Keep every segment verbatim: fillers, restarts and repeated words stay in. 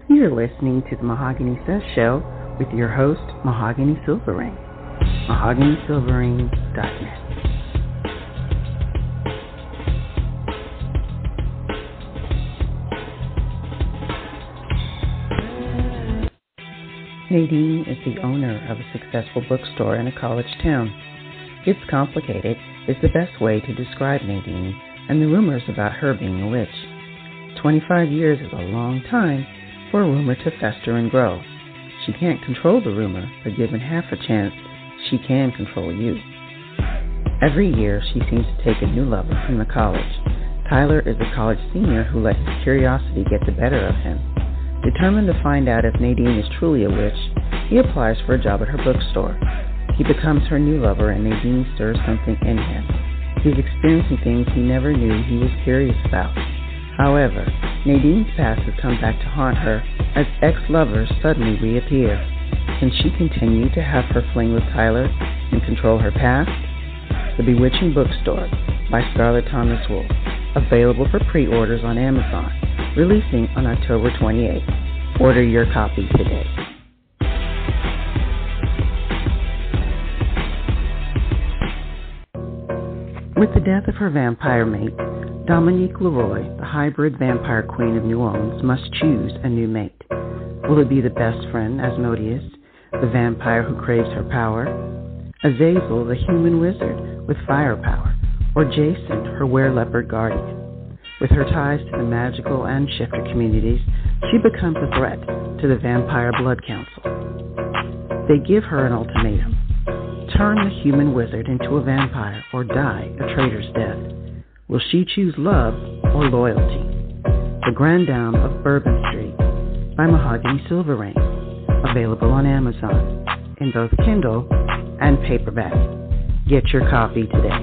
You're listening to the Mahogany Says Show with your host, Mahogany Silverring. mahogany silverring dot net. Nadine is the owner of a successful bookstore in a college town. It's complicated is the best way to describe Nadine and the rumors about her being a witch. twenty-five years is a long time for a rumor to fester and grow. She can't control the rumor, but given half a chance, she can control you. Every year, she seems to take a new lover from the college. Tyler is a college senior who let his curiosity get the better of him. Determined to find out if Nadine is truly a witch, he applies for a job at her bookstore. He becomes her new lover, and Nadine stirs something in him. He's experiencing things he never knew he was curious about. However, Nadine's past has come back to haunt her as ex-lovers suddenly reappear. Can she continue to have her fling with Tyler and control her past? The Bewitching Bookstore by Scarlett Thomas Wolfe, available for pre-orders on Amazon, releasing on October twenty-eighth. Order your copy today. With the death of her vampire mate, Dominique Leroy, the hybrid vampire queen of New Orleans, must choose a new mate. Will it be the best friend, Asmodeus, the vampire who craves her power? Azazel, the human wizard with firepower? Or Jason, her were-leopard guardian? With her ties to the magical and shifter communities, she becomes a threat to the Vampire Blood Council. They give her an ultimatum. Turn the human wizard into a vampire or die a traitor's death. Will she choose love or loyalty? The Grand Dame of Bourbon Street by Mahogany Silverring, available on Amazon in both Kindle and paperback. Get your copy today.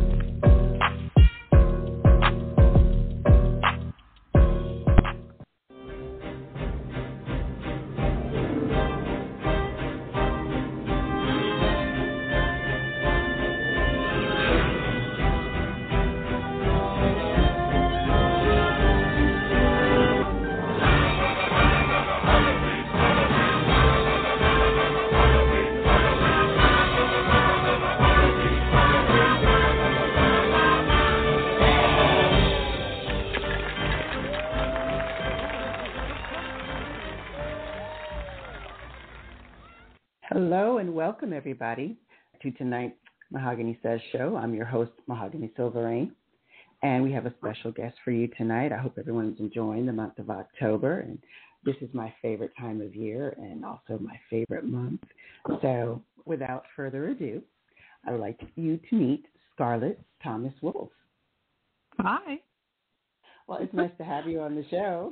Hello and welcome, everybody, to tonight's Mahogany Says Show. I'm your host, Mahogany Silverring, and we have a special guest for you tonight. I hope everyone's enjoying the month of October, and this is my favorite time of year and also my favorite month. So without further ado, I would like you to meet Scarlett Thomas Wolfe. Hi. Well, it's nice to have you on the show.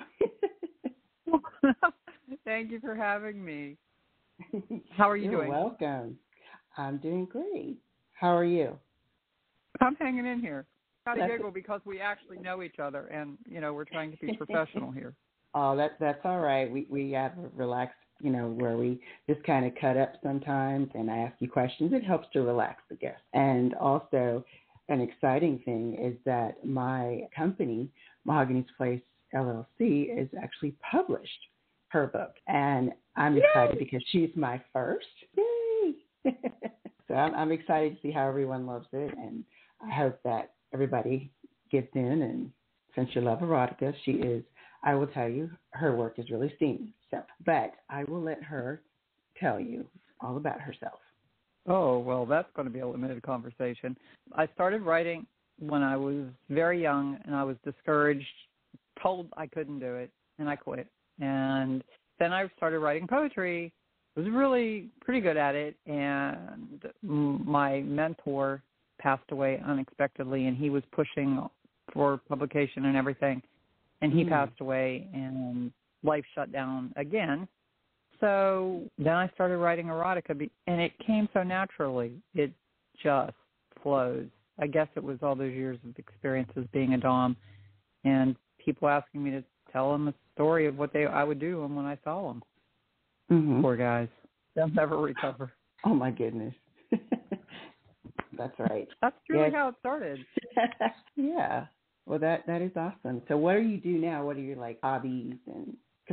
Thank you for having me. How are you You're doing? You're welcome. I'm doing great. How are you? I'm hanging in here. Got to giggle it. because we actually know each other, and you know we're trying to be professional here. Oh, that's that's all right. We we have a relaxed, you know, where we just kind of cut up sometimes, and I ask you questions. It helps to relax the guest. And also, an exciting thing is that my company, Mahogany's Place L L C, is actually published her book, and I'm excited Yay! Because she's my first. Yay! So I'm, I'm excited to see how everyone loves it, and I hope that everybody gets in. And since you love erotica, she is. I will tell you, her work is really steamy. So, but I will let her tell you all about herself. Oh well, that's going to be a limited conversation. I started writing when I was very young, and I was discouraged, told I couldn't do it, and I quit. And then I started writing poetry. I was really pretty good at it, and my mentor passed away unexpectedly, and he was pushing for publication and everything, and he mm. passed away, and life shut down again. So then I started writing erotica, and it came so naturally. It just flows. I guess it was all those years of experiences being a dom, and people asking me to tell them a story of what they I would do them when I saw them. Mm-hmm. Poor guys. They'll never recover. Oh, my goodness. That's right. That's really yes. how it started. Yeah. Well, that, that is awesome. So what do you do now? What are your, like, hobbies? And because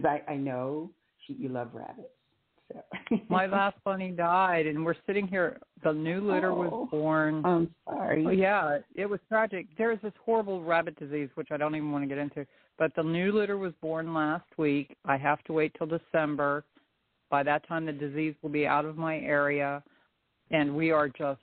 Because I, I know she, you love rabbits. So. My last bunny died, and we're sitting here. The new litter oh, was born. I'm sorry. Oh, yeah, it was tragic. There's this horrible rabbit disease, which I don't even want to get into. But the new litter was born last week. I have to wait till December. By that time, the disease will be out of my area. And we are just,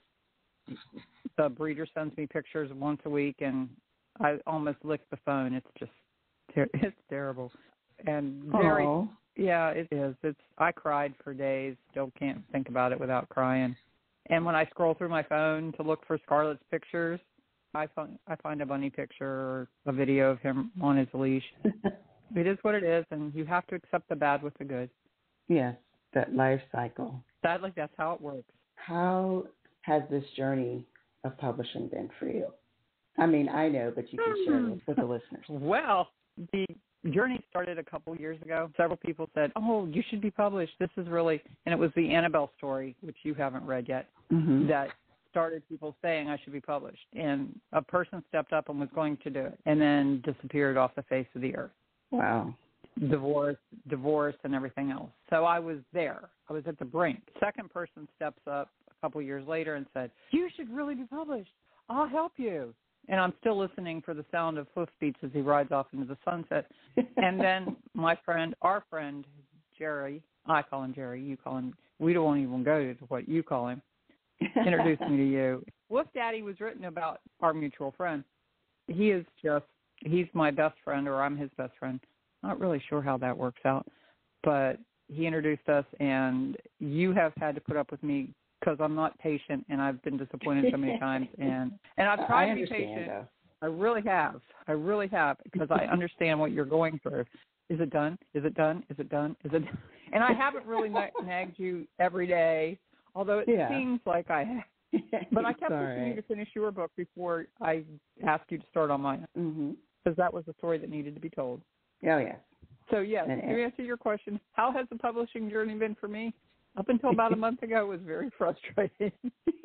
the breeder sends me pictures once a week, and I almost lick the phone. It's just, it's terrible. And very, Aww. yeah, it is. It's, I cried for days. Still can't think about it without crying. And when I scroll through my phone to look for Scarlett's pictures, I find, I find a bunny picture or a video of him on his leash. It is what it is, and you have to accept the bad with the good. Yes, that life cycle. Sadly, that's how it works. How has this journey of publishing been for you? I mean, I know, but you can share it with the listeners. Well, the journey started a couple years ago. Several people said, oh, you should be published. This is really, and it was the Annabelle story, which you haven't read yet, mm-hmm. that started people saying I should be published. And a person stepped up and was going to do it and then disappeared off the face of the earth. Wow. Divorce, divorce, and everything else. So I was there. I was at the brink. Second person steps up a couple years later and said, you should really be published. I'll help you. And I'm still listening for the sound of hoofbeats as he rides off into the sunset. And then my friend, our friend, Jerry, I call him Jerry, you call him, we don't even go to what you call him, introduced me to you. Wolf Daddy was written about our mutual friend. He is just, he's my best friend, or I'm his best friend. Not really sure how that works out. But he introduced us, and you have had to put up with me because I'm not patient, and I've been disappointed so many times. And, and I've tried to be patient. Though. I really have. I really have, because I understand what you're going through. Is it done? Is it done? Is it done? Is it done? And I haven't really nagged you every day, although it yeah. seems like I have. But I kept pushing you to finish your book before I asked you to start on mine, because mm-hmm. that was the story that needed to be told. Oh, yeah. So, yes, and, to answer your question, how has the publishing journey been for me? Up until about a month ago, it was very frustrating.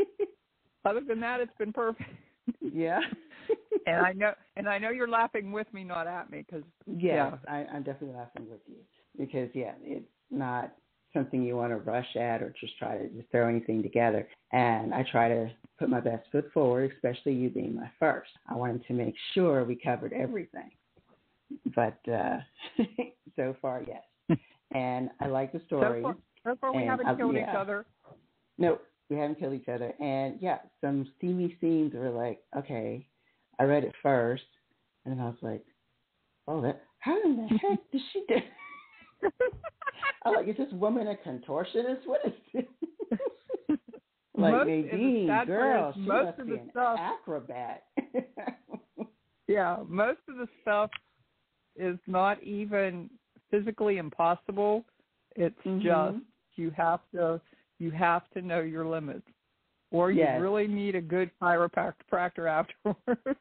Other than that, it's been perfect. Yeah. and I know, and I know you're laughing with me, not at me, because yes, yeah, I, I'm definitely laughing with you because yeah, it's not something you want to rush at or just try to just throw anything together. And I try to put my best foot forward, especially you being my first. I wanted to make sure we covered everything, but uh, so far, yes. And I like the story. So far, so far we haven't I, killed yeah. each other. No, we haven't killed each other. And yeah, some steamy scenes were like, okay, I read it first, and then I was like, oh, that, how in the heck did she do? I'm like, is this woman a contortionist? What is this? Like, most, Nadine, girl, she must be an stuff, acrobat. Yeah, most of the stuff is not even physically impossible. It's mm-hmm. just you have to you have to know your limits, or you yes. really need a good chiropractor afterwards.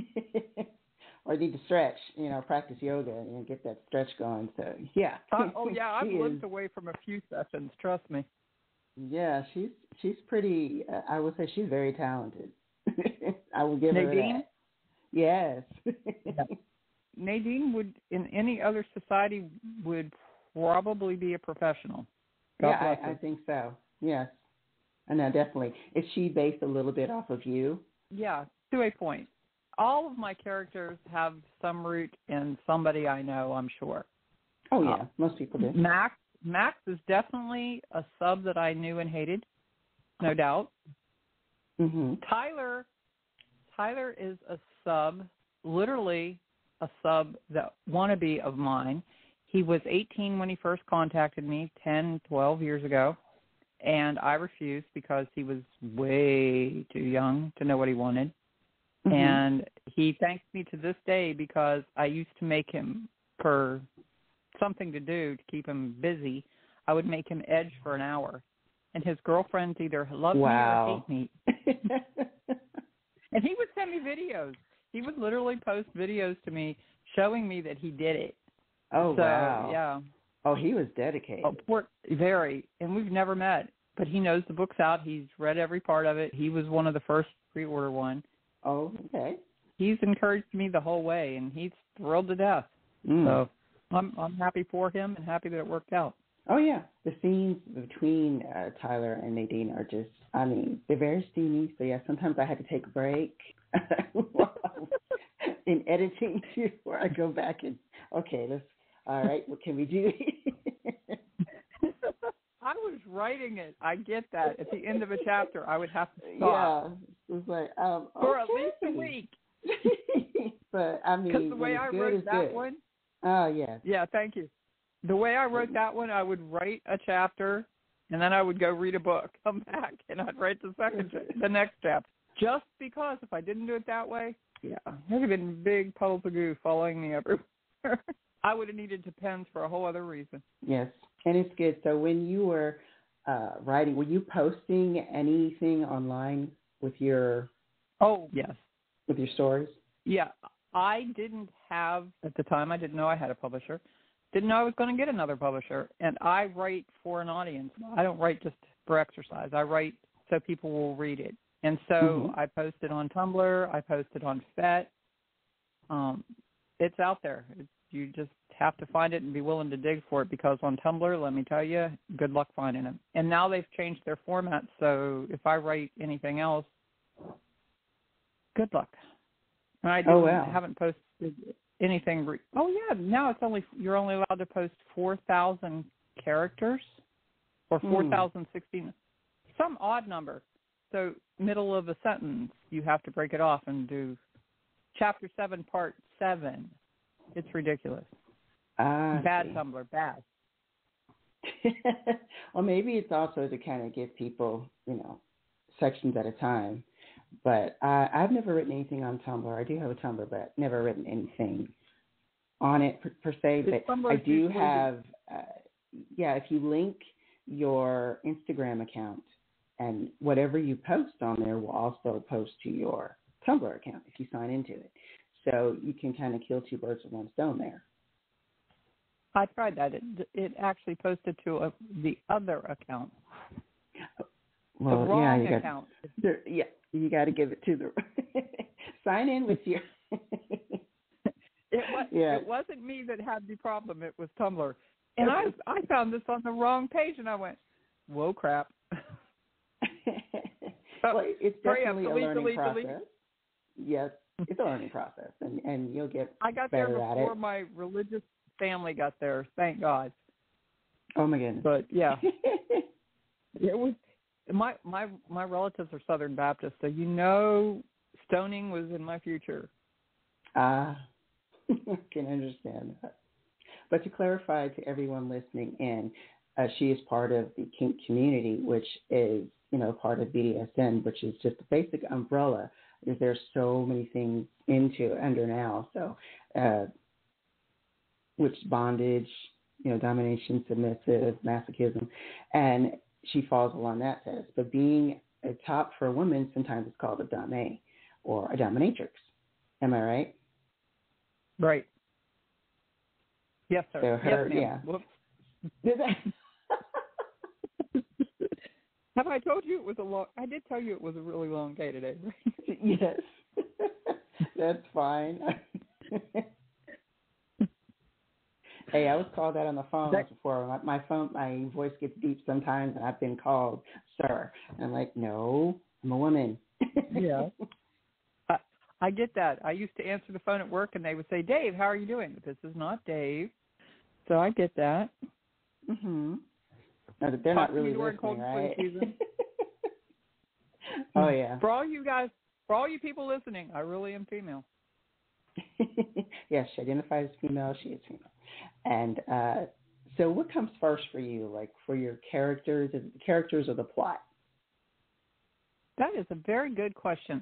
Or you need to stretch, you know, practice yoga and get that stretch going. So yeah. Uh, oh yeah, I've lived away from a few sessions. Trust me. Yeah, she's she's pretty. Uh, I would say she's very talented. I will give Nadine? her that. Yes. Yeah. Nadine would, in any other society, would probably be a professional. God yeah, I, I think so. Yes. I know, definitely. Is she based a little bit off of you? Yeah, to a point. All of my characters have some root in somebody I know, I'm sure. Oh, yeah. Uh, Most people do. Max, Max is definitely a sub that I knew and hated, no doubt. Mm-hmm. Tyler, Tyler is a sub, literally a sub that wannabe of mine. He was eighteen when he first contacted me ten, twelve years ago, and I refused because he was way too young to know what he wanted. Mm-hmm. And he thanks me to this day because I used to make him, for something to do to keep him busy, I would make him edge for an hour. And his girlfriends either love wow. me or hate me. And he would send me videos. He would literally post videos to me showing me that he did it. Oh, so, wow. Yeah. Oh, he was dedicated. Oh, poor, very. And we've never met. But he knows the book's out. He's read every part of it. He was one of the first pre-order one. Oh, okay. He's encouraged me the whole way, and he's thrilled to death. Mm. So I'm I'm happy for him and happy that it worked out. Oh, yeah. The scenes between uh, Tyler and Nadine are just, I mean, they're very steamy. So, yeah, sometimes I had to take a break in editing before I go back and, okay, let's, all right, what can we do? I was writing it. I get that. At the end of a chapter, I would have to stop. Yeah. It was like, um, For okay. at least a week. But, I mean, Because the way when it's I good, wrote it's that good. one. Oh, yeah. Yeah, thank you. The way I wrote that one, I would write a chapter, and then I would go read a book, come back, and I'd write the second, the next chapter. Just because if I didn't do it that way, yeah, there would have been big puddles of goo following me everywhere. I would have needed to pens for a whole other reason. Yes, and it's good. So when you were uh, writing, were you posting anything online with your? Oh, yes. With your stories? Yeah, I didn't have, at the time, I didn't know I had a publisher. Didn't know I was going to get another publisher. And I write for an audience. I don't write just for exercise. I write so people will read it. And so mm-hmm. I posted on Tumblr. I posted on F E T. Um, it's out there. It's, you just have to find it and be willing to dig for it, because on Tumblr, let me tell you, good luck finding it. And now they've changed their format, so if I write anything else, good luck. And I didn't, oh, wow. haven't posted anything. Re- oh, yeah, now it's only you're only allowed to post four thousand characters or four thousand sixteen, hmm. some odd number. So middle of a sentence, you have to break it off and do chapter seven, part seven. It's ridiculous. Ah, bad Tumblr, bad. Well, maybe it's also to kind of give people, you know, sections at a time. But I, I've never written anything on Tumblr. I do have a Tumblr, but never written anything on it per, per se. But Tumblr I do have, uh, yeah, if you link your Instagram account, and whatever you post on there will also post to your Tumblr account if you sign into it. So you can kind of kill two birds with one stone there. I tried that. It, it actually posted to a, the other account. Well, the wrong yeah, you account. Got, yeah, you got to give it to the sign in with your. it was. Yeah. It wasn't me that had the problem. It was Tumblr, and I I found this on the wrong page, and I went, "Whoa, crap!" Well, it's definitely up, a delete, learning delete, process. delete. Yes, it's a learning process, and, and you'll get I got better there at before it. my religious family got there. Thank God. Oh my goodness! But yeah, it was my my my relatives are Southern Baptist, so you know, stoning was in my future. Ah, I can understand that. But to clarify to everyone listening in, uh, she is part of the kink community, which is, you know, part of B D S M, which is just a basic umbrella. There's so many things into under now. So, uh, which bondage, you know, domination, submissive, masochism, and she falls along that test. But being a top for a woman, sometimes it's called a dame or a dominatrix. Am I right? Right. Yes, sir. So her, yes, yeah. Whoops. Have I told you it was a long? I did tell you it was a really long day today, right? Yes, that's fine. Hey, I was called that on the phone that, before. My, my phone, my voice gets deep sometimes, and I've been called sir. And I'm like, no, I'm a woman. Yeah, I, I get that. I used to answer the phone at work, and they would say, "Dave, how are you doing?" But this is not Dave, so I get that. Mm-hmm. No, but they're not really listening, right? Oh, yeah. For all you guys, for all you people listening, I really am female. Yes, she identifies as female. She is female. And uh, so what comes first for you, like for your characters? Is it the characters or the plot? That is a very good question.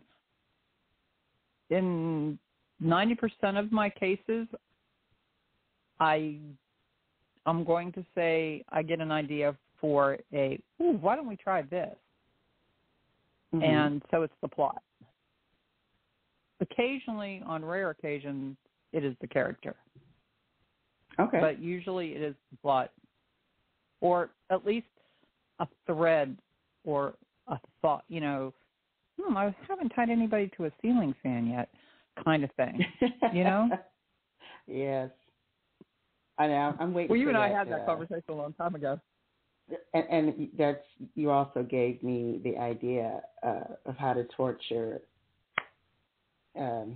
In ninety percent of my cases, I, I'm going to say I get an idea for a, ooh, why don't we try this? Mm-hmm. And so it's the plot. Occasionally, on rare occasions, it is the character. Okay. But usually it is the plot. Or at least a thread or a thought, you know, hmm, I haven't tied anybody to a ceiling fan yet, kind of thing, you know? Yes. I know. I'm waiting. Well, you for and I that, had that uh, conversation a long time ago. And, and that's you also gave me the idea uh, of how to torture. Um,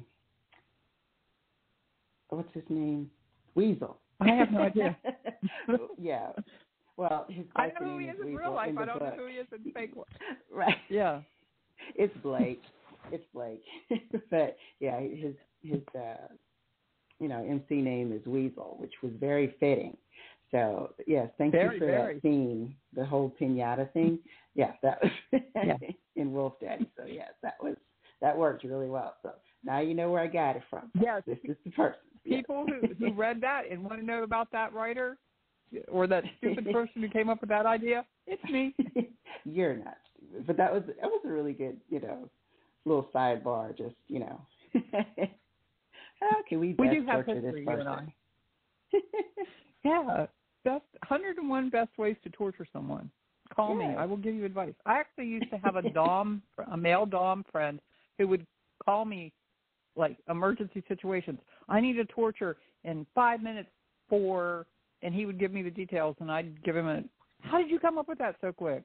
what's his name? Weasel. I have no idea. Yeah. Well, his I know who name he is in Weasel real life. in I the don't book. know who he is in fake life. Right. Yeah. It's Blake. It's Blake. But yeah, his his uh, you know M C name is Weasel, which was very fitting. So yes, thank very, you for very. that scene, the whole piñata thing. Yeah, that was yeah. in Wolf Daddy. So yes, that was that worked really well. So now you know where I got it from. Yes. This is the person. People yes. who, who read that and want to know about that writer or that stupid person who came up with that idea, it's me. You're not stupid, but that was that was a really good, you know, little sidebar. Just you know, how can we best we do have torture history, this you and person? I. Yeah, best one hundred one best ways to torture someone. Call yes. me. I will give you advice. I actually used to have a dom, a male dom friend who would call me like emergency situations. I need to torture in five minutes for, and he would give me the details, and I'd give him a. How did you come up with that so quick?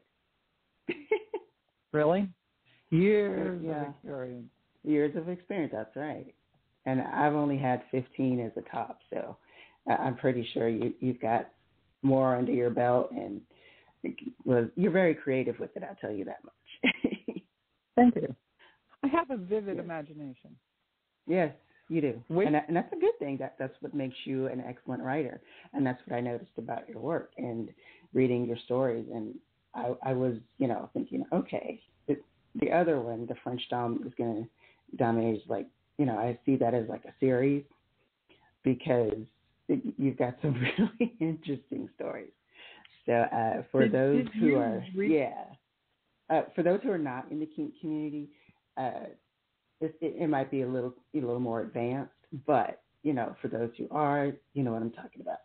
Really? Years yeah. of experience. Years of experience. That's right. And I've only had fifteen as a top, so I'm pretty sure you you've got more under your belt, and well, you're very creative with it. I'll tell you that much. Thank you. I have a vivid yes. imagination. Yes, you do, Wait. and that, and that's a good thing. That that's what makes you an excellent writer, and that's what I noticed about your work and reading your stories. And I, I was, you know, thinking, okay, it, the other one, the French Dom, is going to dominate. Is like, you know, I see that as like a series because it, you've got some really interesting stories. So uh, for did, those did who are, read- yeah, uh, for those who are not in the kink community. Uh, It, it, it might be a little a little more advanced, but, you know, for those who are, you know what I'm talking about.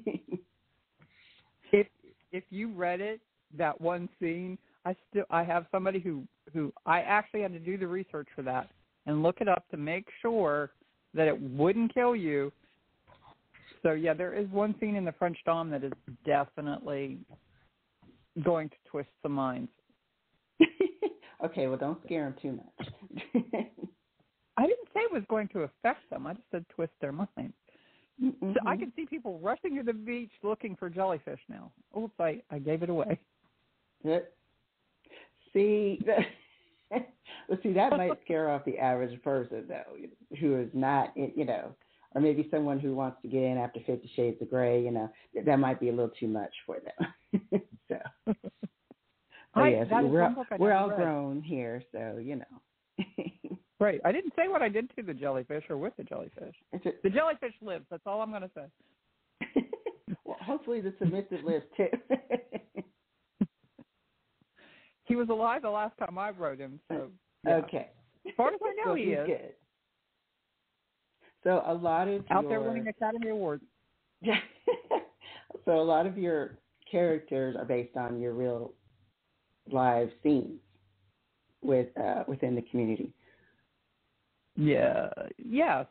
if if you read it, that one scene, I still I have somebody who, who I actually had to do the research for that and look it up to make sure that it wouldn't kill you. So, yeah, there is one scene in the French Dom that is definitely going to twist some minds. Okay, well, don't scare them too much. I didn't say it was going to affect them. I just said twist their minds. Mm-hmm. So I can see people rushing to the beach looking for jellyfish now. Oops, I, I gave it away. See, well, see, that might scare off the average person, though, who is not, you know, or maybe someone who wants to get in after Fifty Shades of Grey, you know, that might be a little too much for them. so, so I, yes, that is we're, one book I we're all read. grown here, so, you know. Right. I didn't say what I did to the jellyfish or with the jellyfish. A, the jellyfish lives. That's all I'm going to say. Well, hopefully the submissive lives, too. He was alive the last time I wrote him, so yeah. Okay. As far as I know, so he he's is. Good. So a lot of out your, there winning Academy Awards. So a lot of your characters are based on your real live scenes with uh, within the community. Yeah. Yes.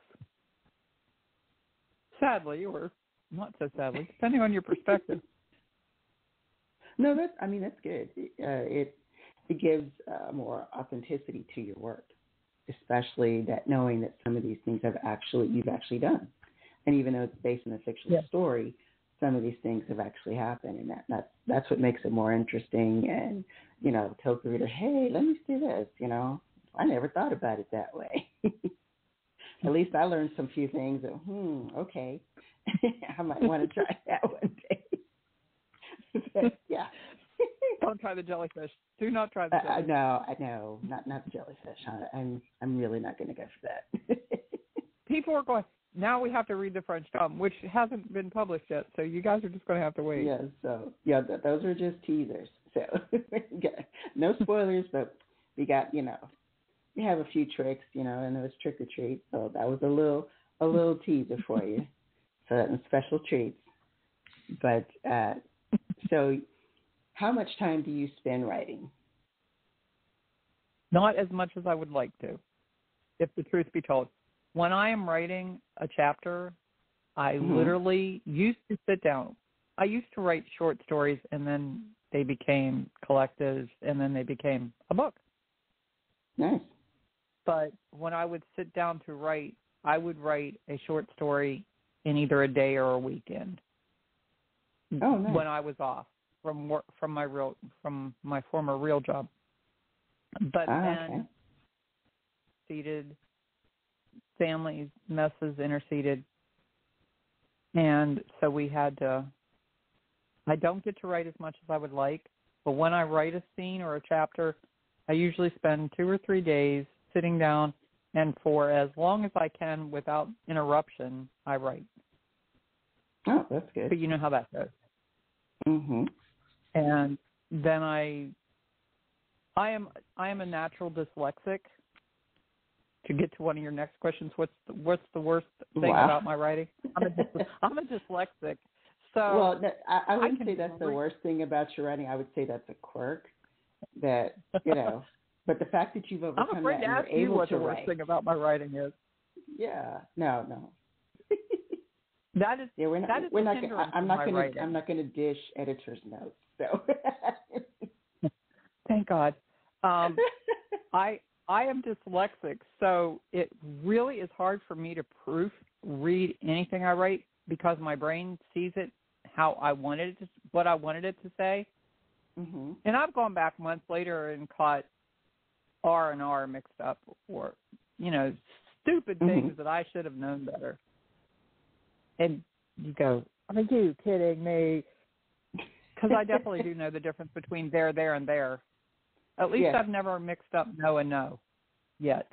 Sadly, or not so sadly, depending on your perspective. No, that's. I mean, that's good. Uh, it it gives uh, more authenticity to your work, especially that knowing that some of these things have actually you've actually done, and even though it's based on a fictional Yeah. story, some of these things have actually happened, and that that's that's what makes it more interesting. And you know, tells the reader, hey, let me see this. You know, I never thought about it that way. At least I learned some few things. That, hmm, okay, I might want to try that one day. But, yeah. Don't try the jellyfish. Do not try the Uh, jellyfish. no, I know, not not the jellyfish. I, I'm I'm really not going to go for that. People are going, now we have to read the French Dom, which hasn't been published yet, so you guys are just going to have to wait. Yeah, so, yeah, th- those are just teasers. So, no spoilers, but we got, you know, we have a few tricks, you know, and it was trick or treat, so that was a little a little teaser for you. So, and special treats. But, uh, so, how much time do you spend writing? Not as much as I would like to, if the truth be told. When I am writing a chapter, I Mm-hmm. literally used to sit down. I used to write short stories, and then they became collectives, and then they became a book. Nice. But when I would sit down to write, I would write a short story in either a day or a weekend. Oh, nice. When I was off from work, from my real, from my former real job. But ah, then, okay. seated, family messes interceded, and so we had to. I don't get to write as much as I would like, but when I write a scene or a chapter, I usually spend two or three days sitting down, and for as long as I can without interruption, I write. Oh, that's good. But you know how that goes. Mm-hmm. And then I, I am I am a natural dyslexic. To get to one of your next questions, what's the, what's the worst thing wow. about my writing? I'm a, dys, I'm a dyslexic. So well, that, I, I wouldn't I say that's the re- worst thing about your writing. I would say that's a quirk. That you know, but the fact that you've overcome I'm afraid that to and ask you're you able what to the worst write. thing about my writing is. Yeah. No. No. That is yeah, we're not. that is We're the not. hindrance I, I'm of not my going writing. to. I'm not going to dish editor's notes. So. Thank God. Um, I I am dyslexic, so it really is hard for me to proofread anything I write because my brain sees it how I wanted it to, what I wanted it to say. Mm-hmm. And I've gone back months later and caught R and R mixed up, or you know, stupid Mm-hmm. things that I should have known better. And you go, are you kidding me? Because I definitely do know the difference between there, there, and there. At least yeah. I've never mixed up no and no yet.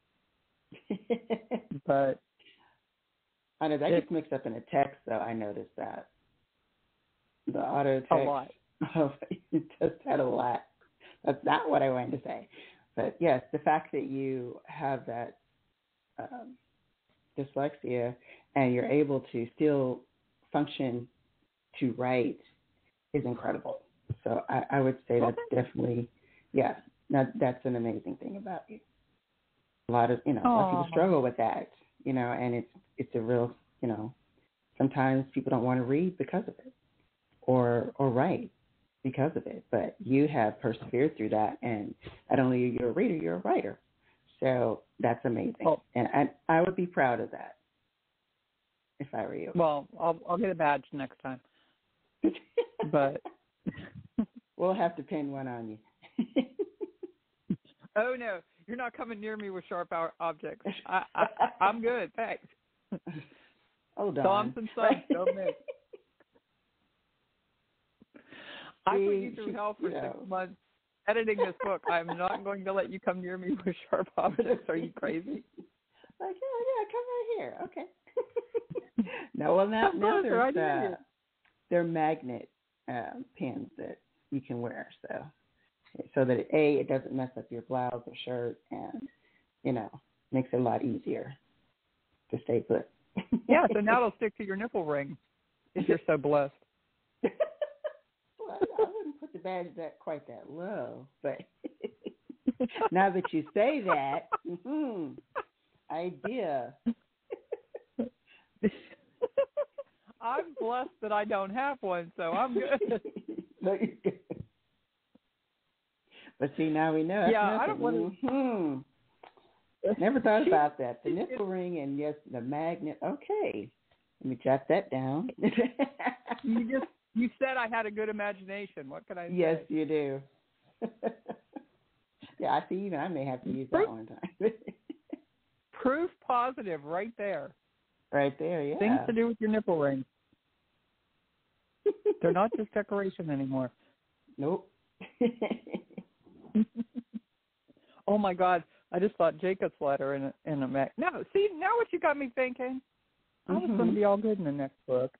But I know that it, gets mixed up in a text, though. I noticed that the auto text. a lot. Oh, it does that a lot. That's not what I wanted to say, but yes, the fact that you have that um, dyslexia and you're able to still function to write is incredible. So I, I would say that's Okay. definitely, yeah, that, that's an amazing thing about you. A lot of, you know, a lot of people struggle with that, you know, and it's it's a real, you know, sometimes people don't want to read because of it or or write because of it. But you have persevered through that, and not only are you a reader, you're a writer. So that's amazing. Oh. And I, I would be proud of that if I were you. Well, I'll, I'll get a badge next time. But we'll have to pin one on you. Oh, no, you're not coming near me with sharp objects. I, I, I'm good, thanks. Hold on. Thumbs and subs, don't miss. I put you through hell for you six know. months editing this book. I'm not going to let you come near me with sharp objects. Are you crazy? Like, yeah, yeah, come right here. Okay. no, well, now, now there's uh, they're magnet uh, pins that you can wear, so so that A, it doesn't mess up your blouse or shirt, and you know makes it a lot easier to stay put. Yeah, so now it'll stick to your nipple ring if you're so blessed. Well, I wouldn't put the badge that quite that low, but now that you say that, mm-hmm, idea. I'm blessed that I don't have one, so I'm good. No, you're good. But see, now we know. Yeah, I don't want to. Mm-hmm. Never thought about that. The nipple ring and yes, the magnet. Okay, let me jot that down. You just you said I had a good imagination. What can I say? Yes, you do. Yeah, I see. Even I may have to use that one time. Proof positive, right there. Right there, yeah. Things to do with your nipple rings. They're not just decoration anymore. Nope. Oh my God! I just thought Jacob's letter in a, in a mag. No, see now what you got me thinking. I was mm-hmm. going to be all good in the next book.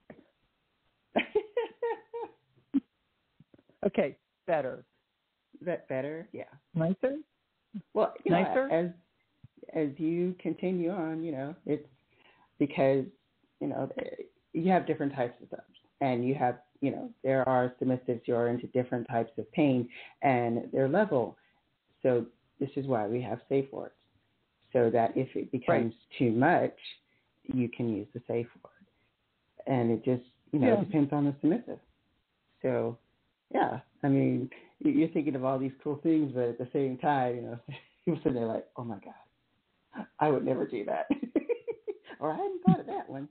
Okay, better. Is that better? Yeah. Nicer? Well, you know, Nicer? as as you continue on, you know, it's because, you know, you have different types of subs. And you have, you know, there are submissives who are into different types of pain and their level. So this is why we have safe words. So that if it becomes right. too much, you can use the safe word. and it just, you know, Yeah. depends on the submissive. So, yeah, I mean, you're thinking of all these cool things, but at the same time, you know, people sitting there like, oh my God, I would never do that. Or I hadn't thought of that one.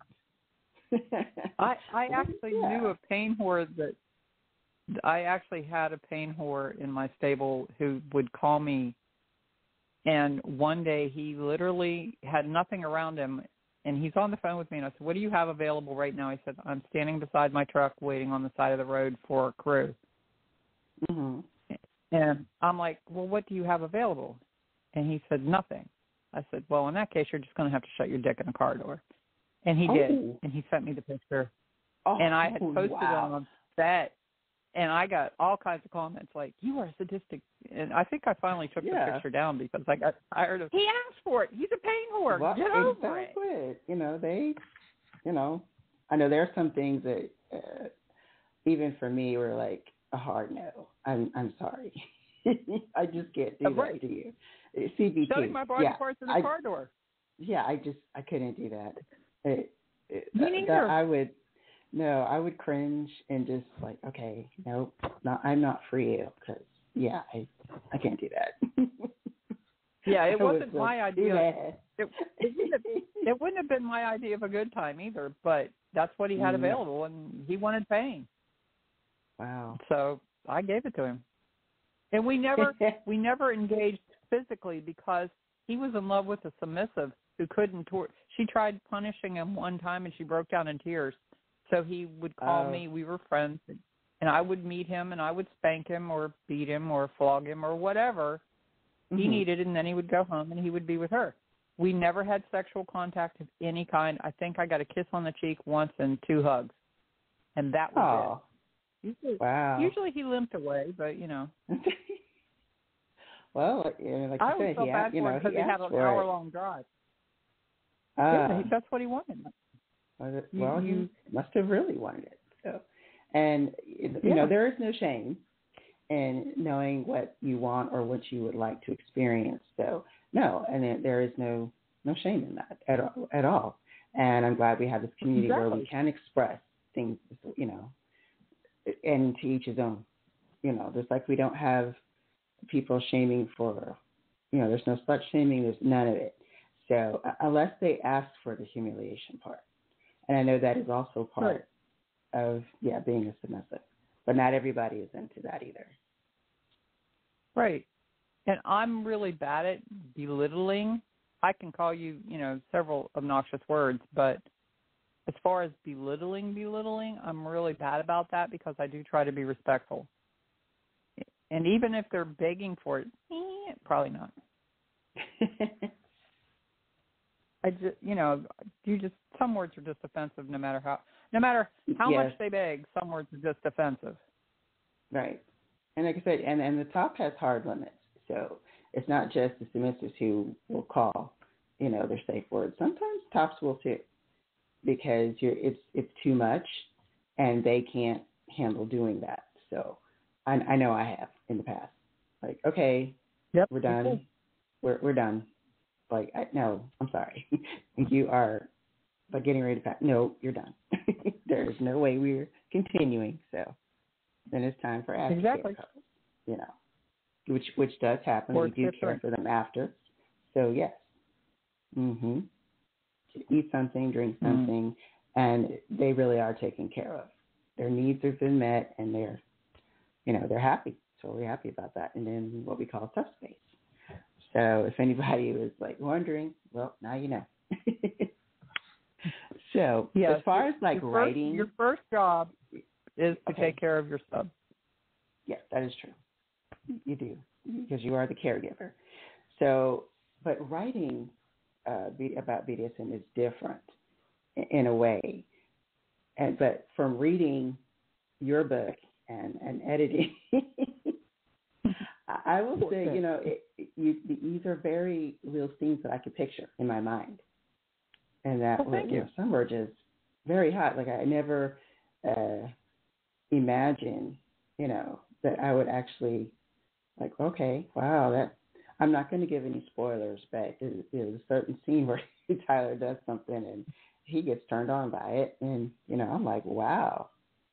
I I actually yeah. knew a pain whore that I actually had a pain whore in my stable who would call me, and one day he literally had nothing around him, and he's on the phone with me, and I said, what do you have available right now? He said, I'm standing beside my truck waiting on the side of the road for a crew. Mm-hmm. And I'm like, well, what do you have available? And he said, nothing. I said, well, in that case, you're just going to have to shut your dick in the car door. And he oh. did, and he sent me the picture. Oh, and I had posted wow. it on set, and I got all kinds of comments like, you are sadistic. And I think I finally took yeah. the picture down because I got tired of, he asked for it. He's a pain whore. Well, Get over exactly. it. You know, they, you know, I know there are some things that uh, even for me were like a hard no. I'm I'm sorry. I just can't do Oh, that right. to you. C B T. Shutting my body yeah, parts in the I, car door. Yeah, I just, I couldn't do that. It, it, Me that, neither. that I would, no, I would cringe and just like, okay, nope, not, I'm not for you because, yeah, I, I can't do that. Yeah, it I wasn't was my so idea. It, it, wouldn't have, it wouldn't have been my idea of a good time either, but that's what he had available, and he wanted pain. Wow. So I gave it to him. And we never we never engaged physically because he was in love with a submissive who couldn't tor- she tried punishing him one time and she broke down in tears. So he would call Oh. me, we were friends, and I would meet him and I would spank him or beat him or flog him or whatever he Mhm. needed, and then he would go home and he would be with her. We never had sexual contact of any kind. I think I got a kiss on the cheek once and two hugs. And that was Oh. it. Usually, Wow. usually he limped away, but, you know. Well, like, you know, like I you always said, felt he, bad you for know, him because he he had asked an for it. hour-long drive. Uh, yeah, he, that's what he wanted. Was it, You- well, you- he must have really wanted it. So, and you Yeah. know, there is no shame in knowing what you want or what you would like to experience. So, no, and there, there is no no shame in that at all, at all. And I'm glad we have this community Exactly. where we can express things, you know, and to each his own. You know, just like we don't have people shaming for, you know, there's no slut shaming, there's none of it. So uh, unless they ask for the humiliation part. And I know that is also part right. of, yeah, being a submissive. But not everybody is into that either. Right. And I'm really bad at belittling. I can call you, you know, several obnoxious words, but as far as belittling, belittling, I'm really bad about that because I do try to be respectful. And even if they're begging for it, eh, probably not. I just, you know, you just some words are just offensive no matter how, no matter how yes. much they beg. Some words are just offensive. Right. And like I said, and, and the top has hard limits. So it's not just the submissives who will call, you know, their safe words. Sometimes tops will too, because you're it's it's too much, and they can't handle doing that. So I, I know I have in the past. Like, okay, yep, we're done. We're we're done. Like, I, no, I'm sorry. You are like getting ready to pack. No, you're done. There's no way we're continuing. So then it's time for aftercare, exactly. you know, which which does happen. Or we do care for them after. So yes, mm-hmm. Eat something, drink something, mm-hmm. and they really are taken care of. Their needs have been met, and they're, you know, they're happy. So we're happy about that. And then what we call tough space. So if anybody was like wondering, well, now you know. So yes, as far your, as like your writing, first, your first job is to okay. take care of your sub. Yes, that is true. You do, because you are the caregiver. So, but writing uh, about B D S M is different in a way. And but from reading your book and, and editing, I will say, you know, it, you, these are very real scenes that I could picture in my mind. And that, well, thank you you. know, some were just very hot. Like I never uh, imagined, you know, that I would actually, like, okay, wow, that, I'm not going to give any spoilers, but there's a certain scene where Tyler does something and he gets turned on by it, and you know, I'm like, wow.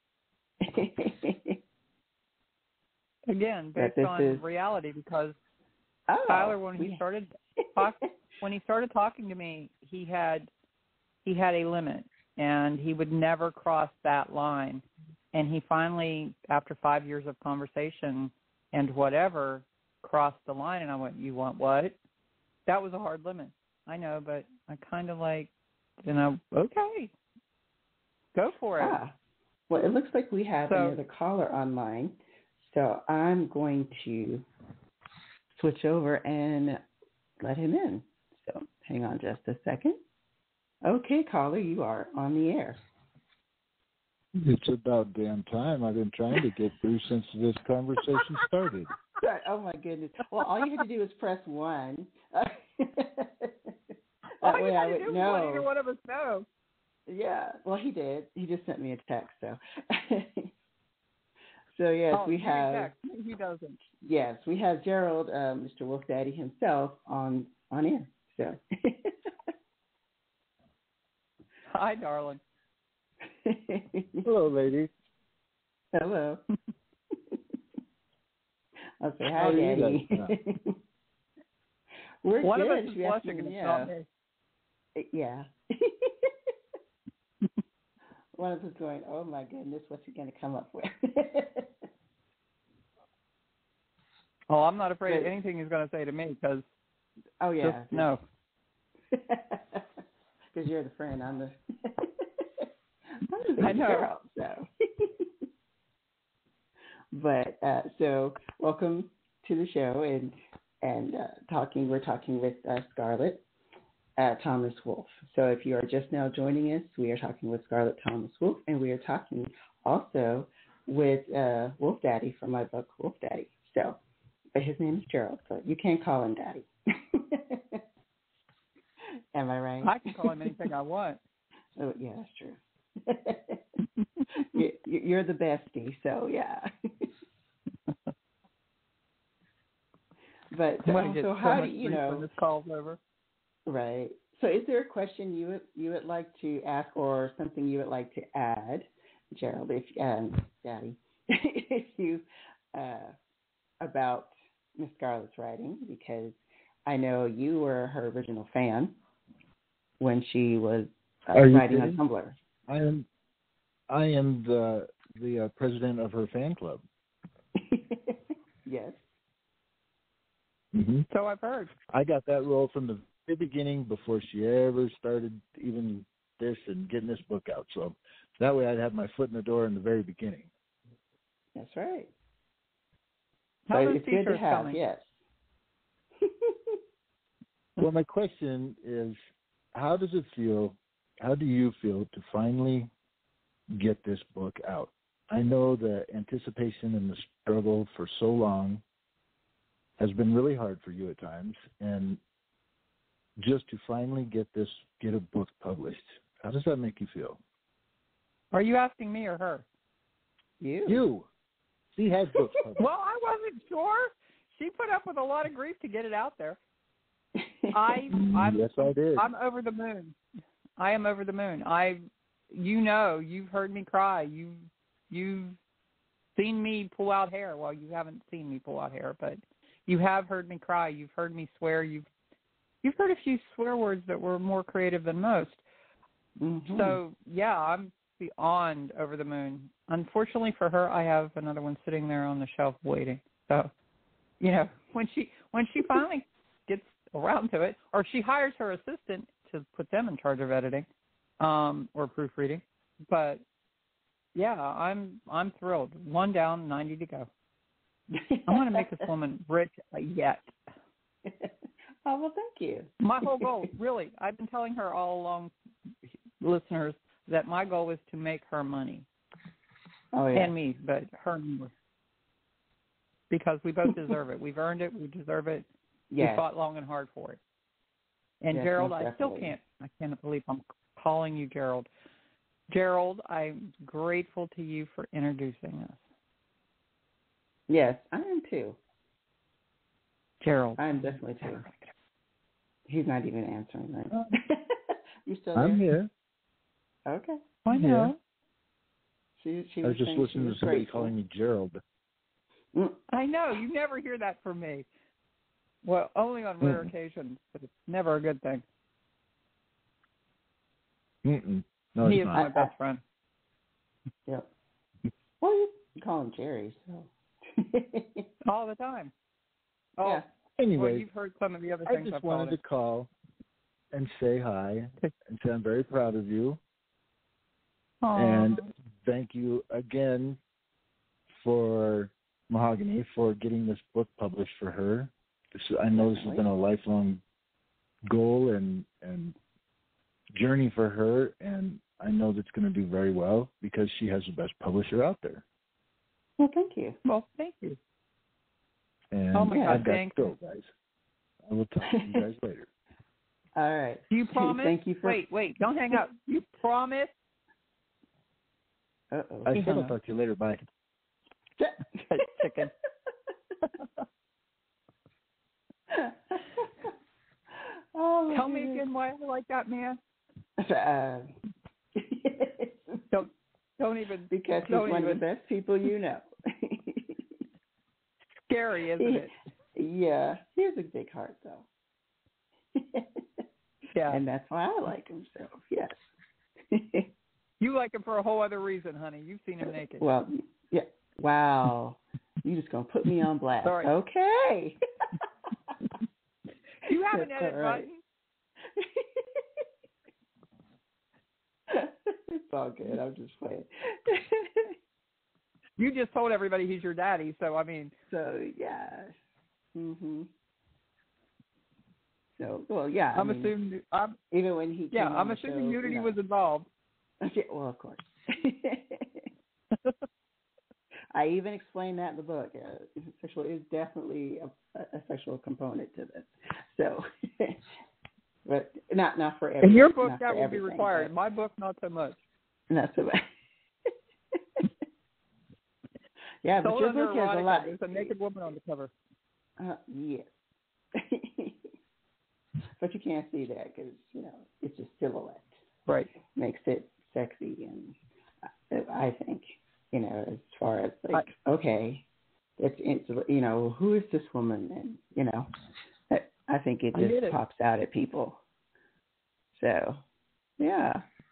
Again, based on is... reality, because oh, Tyler, when he yeah. started talk, when he started talking to me, he had he had a limit, and he would never cross that line. And he finally, after five years of conversation and whatever, crossed the line. And I went, "You want what?" That was a hard limit. I know, but I kind of like, you know, okay, go for it. Ah. Well, it looks like we have so, another caller online. So I'm going to switch over and let him in. So hang on just a second. Okay, caller, you are on the air. It's about damn time. I've been trying to get through since this conversation started. Oh, my goodness. Well, all you had to do was press one. that all way you I had would to do know. was let either one of us know. Yeah, well, he did. He just sent me a text, so. So, yes, oh, we have. Text. He doesn't. Yes, we have Gerald, uh, Mister Wolf Daddy himself, on, on air. So. Hi, darling. Hello, lady. Hello. I'll say hi, How are you Daddy. guys? We're One good. of us is She blushing, and it's yeah. not me. Yeah. One of us is going, oh, my goodness, what's he going to come up with? Oh, I'm not afraid but, of anything he's going to say to me, because oh, yeah. just no. Because you're the friend. I'm the, I'm the I know. girl, so. But, uh, so, welcome to the show, and and uh, talking, we're talking with uh, Scarlett uh, Thomas Wolfe. So if you are just now joining us, we are talking with Scarlett Thomas Wolfe, and we are talking also with uh, Wolf Daddy from my book, Wolf Daddy. So, but his name is Gerald, so you can't call him Daddy. Am I right? I can call him anything I want. Oh, yeah, that's true. you, you're the bestie, so yeah. But so, so how do you know? When this call's over. Right. So, is there a question you would you would like to ask, or something you would like to add, Gerald? If um, Daddy, if you uh, about Miss Scarlett's writing, because I know you were her original fan when she was uh, writing on Tumblr. I am, I am the the uh, president of her fan club. Yes. Mm-hmm. So I've heard. I got that role from the very beginning, before she ever started even this and getting this book out. So that way I'd have my foot in the door in the very beginning. That's right. How so are it's good to have, coming? yes. Well, my question is, how does it feel, how do you feel to finally get this book out? I know the anticipation and the struggle for so long has been really hard for you at times, and just to finally get this, get a book published, how does that make you feel? Are you asking me or her? You. You. She has books published. Well, I wasn't sure. She put up with a lot of grief to get it out there. I, I'm, yes, I did. I'm over the moon. I am over the moon. I, you know, you've heard me cry. You, you've seen me pull out hair. Well, you haven't seen me pull out hair, but you have heard me cry. You've heard me swear. You've, you've heard a few swear words that were more creative than most. Mm-hmm. So yeah, I'm beyond over the moon. Unfortunately for her, I have another one sitting there on the shelf waiting. So, you know, when she when she finally gets around to it, or she hires her assistant to put them in charge of editing um, or proofreading. But yeah, I'm I'm thrilled. One down, ninety to go. I want to make this woman rich yet. Oh, well, thank you. My whole goal, really, I've been telling her all along, listeners, that my goal is to make her money. Oh, yeah. And me, but her more. Because we both deserve it. We've earned it. We deserve it. Yes. We fought long and hard for it. And yes, Gerald, I still can't, I cannot believe I'm calling you Gerald. Gerald, I'm grateful to you for introducing us. Yes, I am too. Gerald. I am definitely too. He's not even answering, right? You still there? I'm here. Okay. I know. She, she I was was just saying listening she to was somebody grateful. calling me Gerald. Mm. I know. You never hear that from me. Well, only on rare Mm. occasions, but it's never a good thing. Mm-mm. No, He it's is not. my best friend. Yep. Well, you can call him Jerry, so. All the time. Oh, Yeah. Anyway, well, you've heard some of the other I things just I've wanted to called call and say hi and say I'm very proud of you. Aww. And thank you again for Mahogany for getting this book published for her. This, I know this has been a lifelong goal and, and journey for her, and I know that's going to do very well because she has the best publisher out there. Well, thank you. Well, thank you. And Oh my God, I've got thanks. to go, guys. I will talk to you guys later. All right. Do you promise? Thank you for. Wait, wait, don't hang up. You promise? Uh-oh. I said I'll talk to you later. Bye. Chicken. Oh, Tell me again why I like that man. Uh, don't, don't even. because he's don't one even. of the best people you know. Scary, isn't it? Yeah, he has a big heart, though. Yeah. And that's why I like him so, yes. You like him for a whole other reason, honey. You've seen him naked. Well, yeah. Wow. You're just going to put me on blast. Sorry. Okay. You have an edit right. button. It's all good. I'm just playing. You just told everybody he's your daddy, so I mean. So, yeah. Mhm. So, well, yeah. I'm I mean, assuming. I'm, even when he yeah, came I'm on assuming the show, nudity you know, was involved. Yeah, well, of course. I even explained that in the book. Uh, sexual is definitely a, a sexual component to this. So, but not not for every. In your book, not that for would be required. but In my book, not so much. Not so much. Yeah, but Sold your under book has a Erotic, lot. There's a naked woman on the cover. Uh, yes. But you can't see that because, you know, it's a silhouette. Right. Makes it sexy, and I think, you know, as far as like, I, okay, it's, it's, you know, who is this woman? And, you know, I think it just it. pops out at people. So, yeah.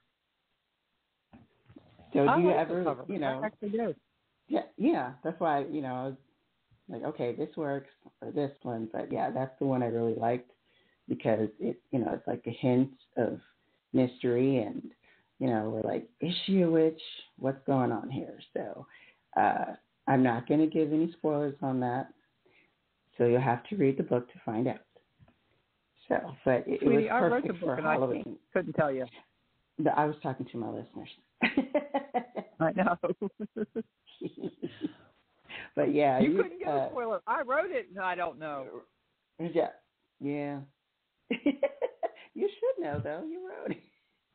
So I do you like ever, the cover. you know, I actually do. yeah, yeah, that's why, you know, I was like, okay, this works for this one, but yeah, that's the one I really liked because it, you know, it's like a hint of mystery and, you know, we're like, is she a witch? What's going on here? So uh, I'm not going to give any spoilers on that. So you'll have to read the book to find out. So, but it, Sweetie, it was I wrote perfect the book for and Halloween. I couldn't tell you. But I was talking to my listeners. I know. But yeah, you, you couldn't give uh, a spoiler. I wrote it and I don't know. Yeah, yeah. You should know though. You wrote it.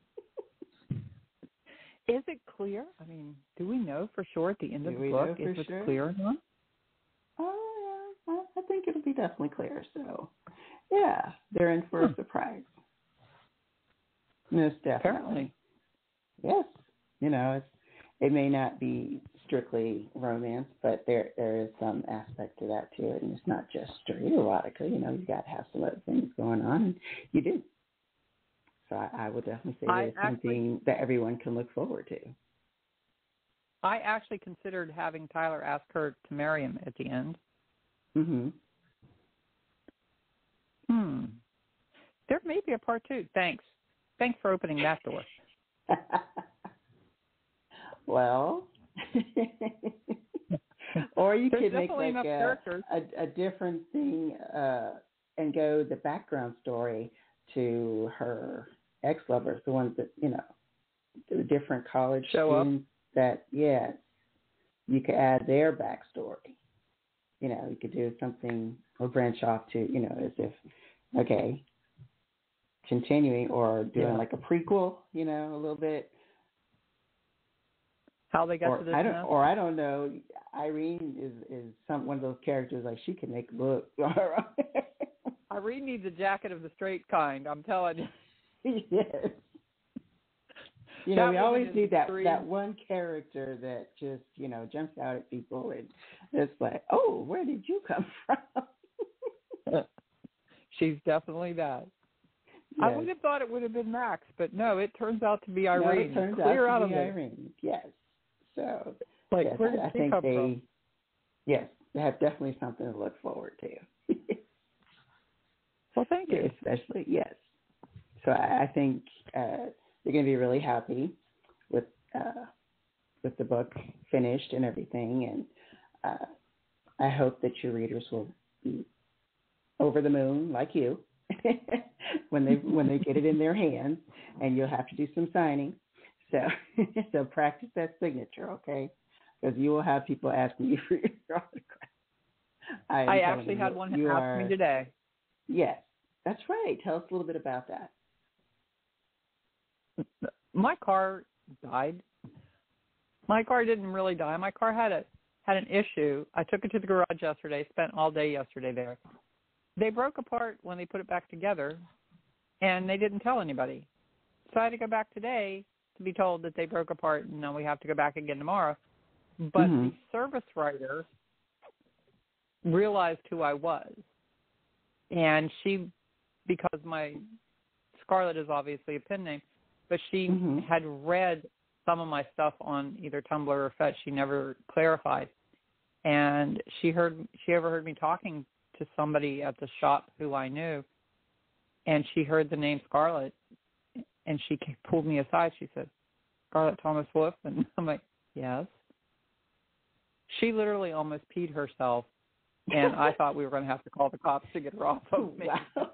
Is it clear? I mean, do we know for sure at the end Do of the we book know for if it's sure? clear or not? Oh yeah, I, I think it'll be definitely clear. So yeah, they're in for Hmm. a surprise. Most definitely. Apparently. Yes. You know, it's it may not be strictly romance, but there there is some aspect to that too, and it's not just straight erotica. You know, you got to have some other things going on, and you do. So I, I would definitely say I it's actually, something that everyone can look forward to. I actually considered having Tyler ask her to marry him at the end. Mm-hmm. Hmm. There may be a part two. Thanks. Thanks for opening that door. Well, or you There's could make definitely like enough a, a, a different thing uh, and go the background story to her ex-lovers, the ones that, you know, the different college Show students up. That, yeah, you could add their backstory. You know, you could do something or branch off to, you know, as if, okay, continuing or doing yeah. like a prequel, you know, a little bit. How they got or, to this I don't, now? or I don't know. Irene is, is some one of those characters like she can make a book. Irene needs a jacket of the straight kind. I'm telling you. Yes. You know, That we was always an need that extreme- that one character that just, you know, jumps out at people and it's like, oh, where did you come from? She's definitely that. Yes. I would have thought it would have been Max, but no, it turns out to be No, Irene. it turns Clear out out to of be it. Irene. Yes. So, Like, yes, where did I, I she think come they, from? yes, they have definitely something to look forward to. Well, thank you. Especially, yes. So I, I think uh, you're going to be really happy with uh, with the book finished and everything, and uh, I hope that your readers will be over the moon like you when they when they get it in their hands, and you'll have to do some signing. So so practice that signature, okay? Because you will have people asking you for your autograph. I, I actually had one ask are, me today. Yes, that's right. Tell us a little bit about that. My car died. My car didn't really die. My car had a had an issue. I took it to the garage yesterday, spent all day yesterday there. They broke apart when they put it back together, and they didn't tell anybody. So I had to go back today to be told that they broke apart, and now we have to go back again tomorrow. But mm-hmm. the service writer realized who I was, and she, because my Scarlett is obviously a pen name, but she mm-hmm. had read some of my stuff on either Tumblr or Fetch. She never clarified. And she heard she overheard me talking to somebody at the shop who I knew, and she heard the name Scarlett, and she pulled me aside. She said, Scarlett Thomas Wolfe? And I'm like, yes. She literally almost peed herself, and I thought we were going to have to call the cops to get her off of me. Wow.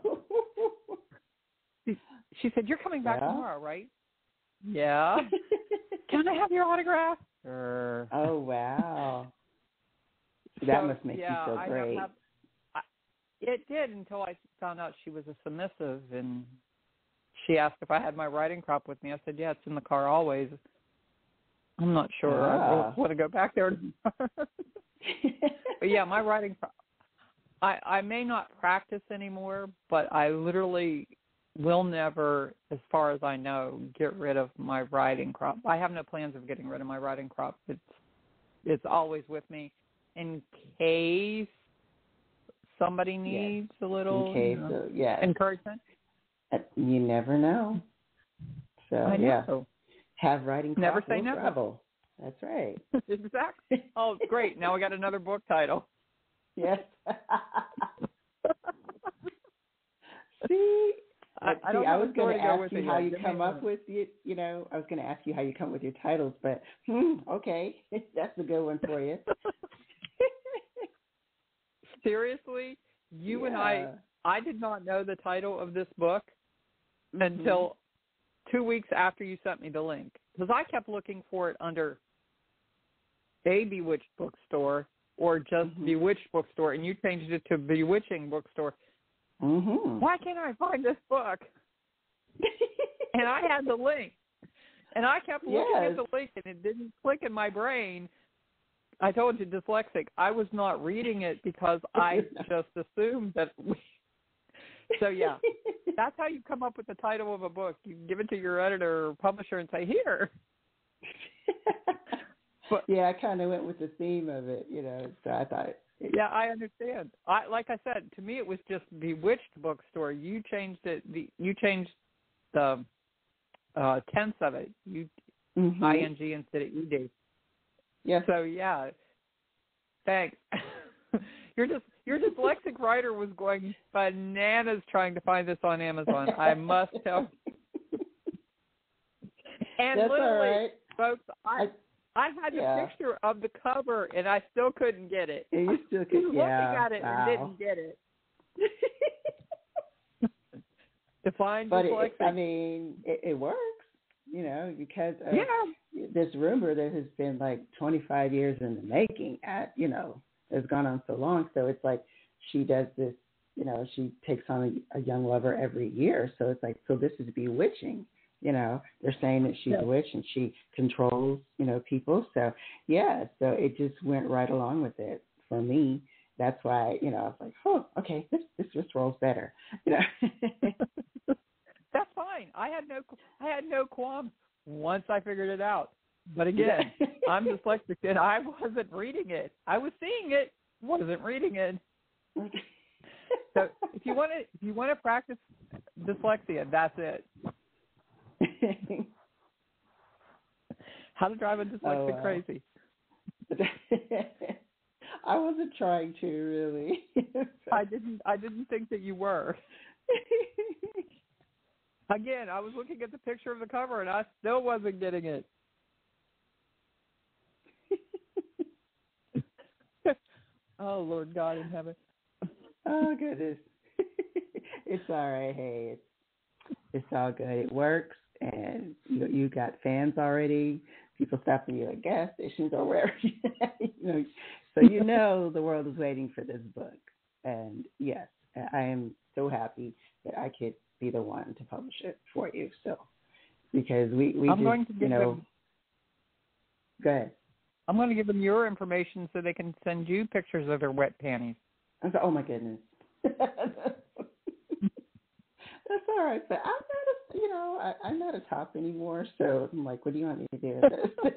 She said, you're coming back yeah. tomorrow, right? Yeah. Can I have your autograph? Sure. Oh, wow. That so, must make yeah, you so I great. Have, I, it did until I found out she was a submissive, and she asked if I had my riding crop with me. I said, yeah, it's in the car always. I'm not sure. Ah. I want to go back there. But, yeah, my riding crop, I, I may not practice anymore, but I literally will never, as far as I know, get rid of my riding crop. I have no plans of getting rid of my riding crop. It's it's always with me in case somebody needs yes. a little in case, you know, uh, yeah. encouragement. You never know. So I know. yeah, have riding crop. Never say will no. Travel. That's right. Exactly. Oh, great! Now we got another book title. Yes. See. I, I, See, I was going to ask go you how yet. you Give come up with you. You know, I was going to ask you how you come up with your titles, but hmm, okay, that's a good one for you. Seriously, you yeah. and I, I did not know the title of this book mm-hmm. until two weeks after you sent me the link, because I kept looking for it under a Bewitched Bookstore or just mm-hmm. Bewitched Bookstore, and you changed it to Bewitching Bookstore. Mm-hmm. Why can't I find this book? And I had the link. And I kept looking yes. at the link, and it didn't click in my brain. I told you, dyslexic. I was not reading it because I just assumed that we... So, yeah, that's how you come up with the title of a book. You give it to your editor or publisher and say, here. But, yeah, I kind of went with the theme of it, you know, so I thought... It, yeah, I understand. I like I said, to me it was just Bewitched Bookstore. You changed it. The, you changed the uh, tense of it. You mm-hmm. I N G instead of E D. Yeah. So yeah. Thanks. Your just your dyslexic writer was going bananas trying to find this on Amazon. I must tell. And That's literally, all right. folks, I. I I had the yeah. picture of the cover, and I still couldn't get it. And you still could, I was yeah. looking at it wow. and didn't get it. Define but dyslexic. it, I mean, it, it works, you know, because of yeah. this rumor that has been like twenty-five years in the making. At you know, has gone on so long. So it's like she does this. You know, she takes on a, a young lover every year. So it's like, so this is bewitching. You know, they're saying that she's yeah. a witch and she controls, you know, people. So, yeah, so it just went right along with it for me. That's why, you know, I was like, oh, okay, this this just rolls better. You know, that's fine. I had no, I had no qualms once I figured it out. But again, I'm dyslexic and I wasn't reading it. I was seeing it, wasn't reading it. So if you want to, if you want to practice dyslexia, that's it. How to drive a dyslexic oh, wow. crazy. I wasn't trying to really. I didn't. I didn't think that you were. Again, I was looking at the picture of the cover and I still wasn't getting it. Oh, Lord God in heaven. Oh, goodness. It's all right. Hey, it's, it's all good. It works, and you, you got fans already. People stopping you at gas stations or wherever. You know, so you know the world is waiting for this book. And, yes, I am so happy that I could be the one to publish it for you. So, because we, we I'm just, going to give you know, them, go ahead. I'm going to give them your information so they can send you pictures of their wet panties. I said, oh, my goodness. That's all right. But I'm not a, you know, I, I'm not a top anymore. So I'm like, what do you want me to do with this?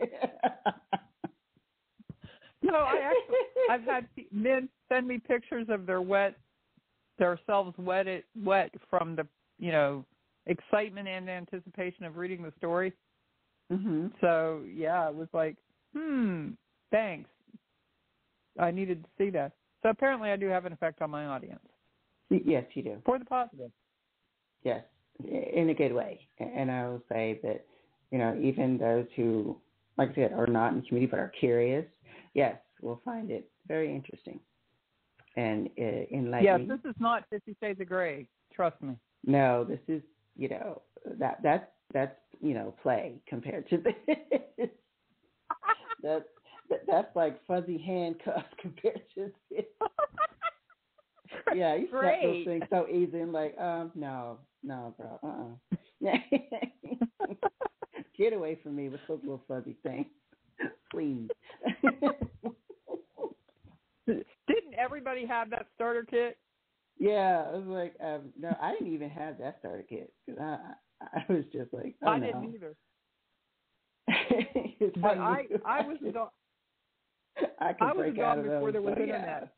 No, I actually, I've had men send me pictures of their wet, themselves wetted, wet from the, you know, excitement and anticipation of reading the story. Mm-hmm. So, yeah, it was like, hmm, thanks. I needed to see that. So apparently I do have an effect on my audience. Yes, you do. For the positive. Yes, in a good way. And I will say that, you know, even those who, like I said, are not in the community but are curious, yes, will find it very interesting and uh, enlightening. Yes, this is not Fifty Shades of Grey. Trust me. No, this is, you know, that that's that's you know play compared to this. That's that's like fuzzy handcuffs compared to this. Yeah, you snap those things so easy and like, um, no, no, bro, uh-uh. Get away from me with those little fuzzy things, please. Didn't everybody have that starter kit? Yeah, I was like, um, no, I didn't even have that starter kit. Cause I, I was just like, oh, I no. didn't either. But I, I was a dog. I, I was a dog before those, there was so, internet.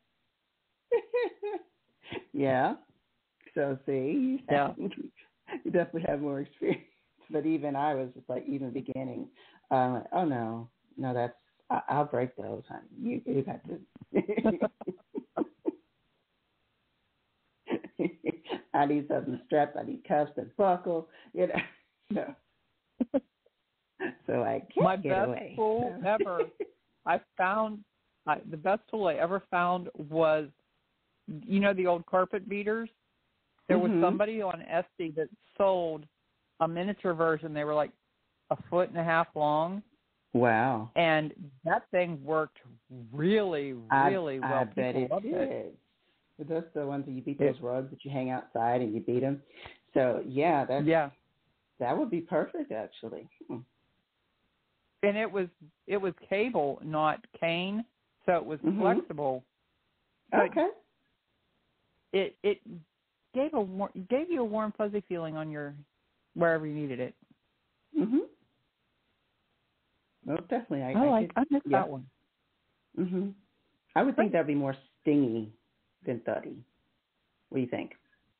Yeah. So see, yeah, you definitely have more experience. But even I was just like, even beginning, um, like, oh no, no, that's I, I'll break those, honey. You you got to. I need something strapped. I need cuffs and buckle. You know. So, so I can't my get best away. tool so. ever. I found I, the best tool I ever found was, you know, the old carpet beaters. There mm-hmm. was somebody on Etsy that sold a miniature version. They were like a foot and a half long. Wow. And that thing worked really, really I, well. I bet People it loved did. It. Those the ones that you beat those rugs that you hang outside and you beat them. So yeah, that's yeah, that would be perfect actually. Hmm. And it was it was cable, not cane, so it was mm-hmm. flexible. Okay. It it gave a war, gave you a warm fuzzy feeling on your wherever you needed it. Mhm. Well, definitely. I, I, I like could, I missed yeah. that one. Mhm. I would think that'd be more stingy than thuddy. What do you think?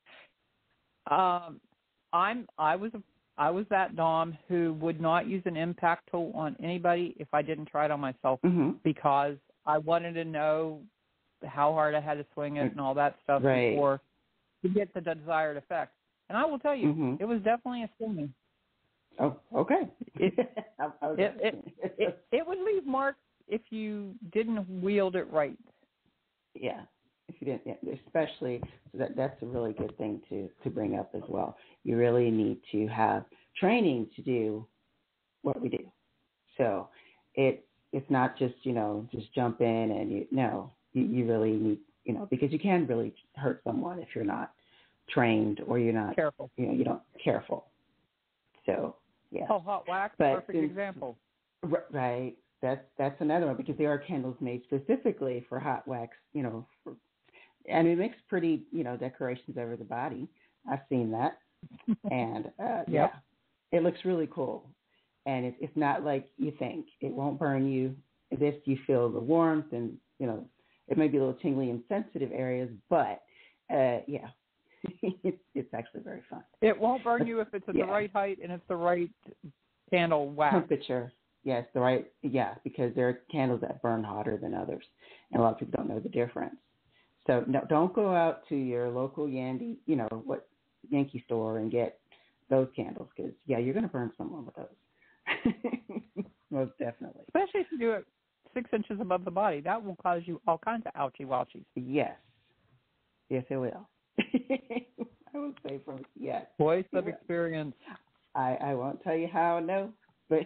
Um, I'm I was a, I was that dom who would not use an impact tool on anybody if I didn't try it on myself mm-hmm. because I wanted to know how hard I had to swing it and all that stuff right. before to get the desired effect. And I will tell you, mm-hmm. it was definitely a stingy. Oh, okay. It, I, I it, it, it, it would leave marks if you didn't wield it right. Yeah, if you didn't, yeah, especially so that that's a really good thing to, to bring up as well. You really need to have training to do what we do. So it it's not just you know just jump in and you no you, you really need you know because you can really hurt someone if you're not trained or you're not careful. You know you don't careful. So yeah. Oh, hot wax, but perfect since, example. Right. That's that's another one because there are candles made specifically for hot wax, you know, for, and it makes pretty, you know, decorations over the body. I've seen that, and uh, yep. yeah, it looks really cool. and it's it's not like you think. It won't burn you. This you feel the warmth, and you know it may be a little tingly in sensitive areas, but uh, yeah, it's it's actually very fun. It won't burn you if it's at yeah. the right height and it's the right candle wax. Temperature. Yes, the right. Yeah, because there are candles that burn hotter than others, and a lot of people don't know the difference. So no, don't go out to your local Yandy, you know what, Yankee store and get those candles, because yeah, you're going to burn someone with those. Most definitely. Especially if you do it six inches above the body, that will cause you all kinds of ouchie wouchies. Yes, yes, it will. I would say from yes. Voice of experience. I I won't tell you how I know, but.